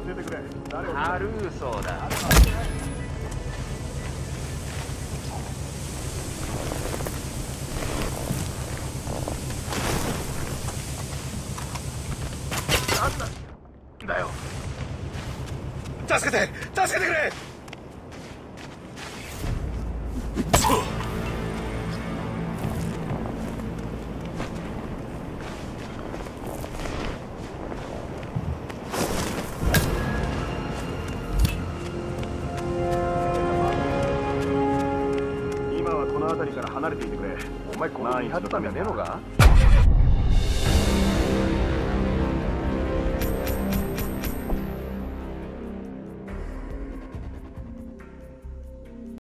ハルーソーだ。なんだよ。助けてくれ。今はこの辺りから離れていてくれ。お前この見張ったんじゃねえのか。